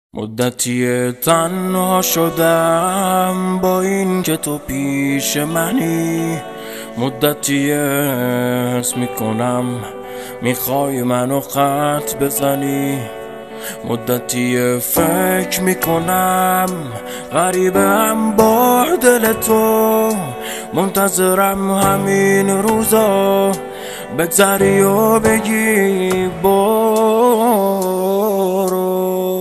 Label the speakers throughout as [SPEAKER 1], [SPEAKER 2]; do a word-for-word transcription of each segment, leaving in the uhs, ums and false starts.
[SPEAKER 1] مدتی تنها شدم با این که تو پیش منی، مدتی حس میکنم میخوای منو خط بزنی، مدتی فکر میکنم غریبم با دل تو، منتظرم همین روزا بگذری و بگی برو.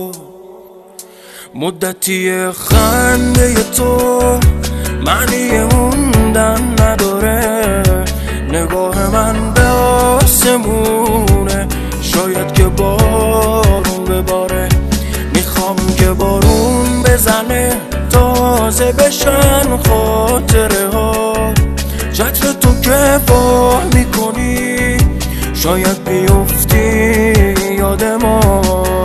[SPEAKER 1] مدتی خنده تو معنی موندن نداره، نگاه من به آسمونه، شاید که بارون بباره، میخوام که بارون بزنه تازه بشن خاطره ها، چتر تو که واه میکنی شاید بیفتی یاد ما.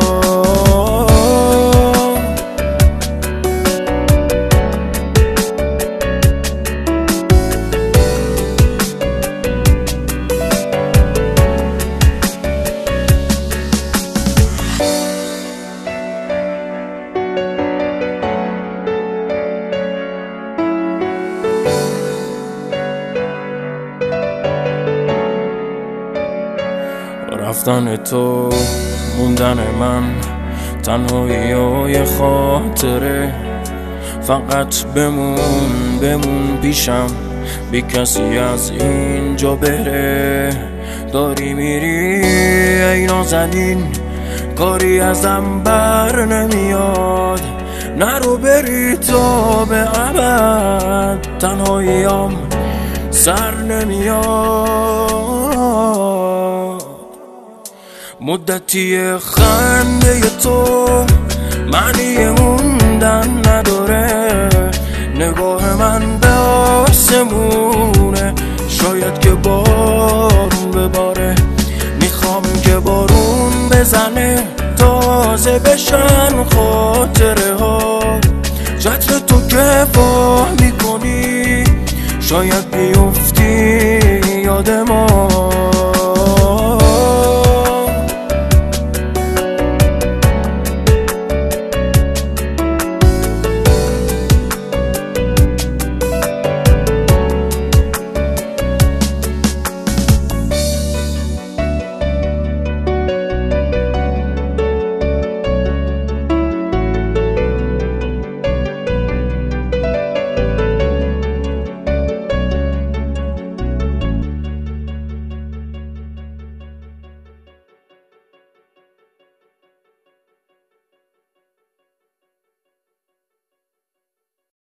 [SPEAKER 1] رفتن تو موندن من تنهایی و یه خاطره، فقط بمون بمون پیشم بی کسی از اینجا بره، داری میری ای نازنین کاری ازم بر نمیاد، نرو بری تا به ابد تنهاییم سر نمیاد. مدتی خنده تو معنی موندن نداره، نگاه من به آسمونه، شاید که بارون بباره، میخوام که بارون بزنه تازه بشن خاطره ها، چتر تو که واه میکنی شاید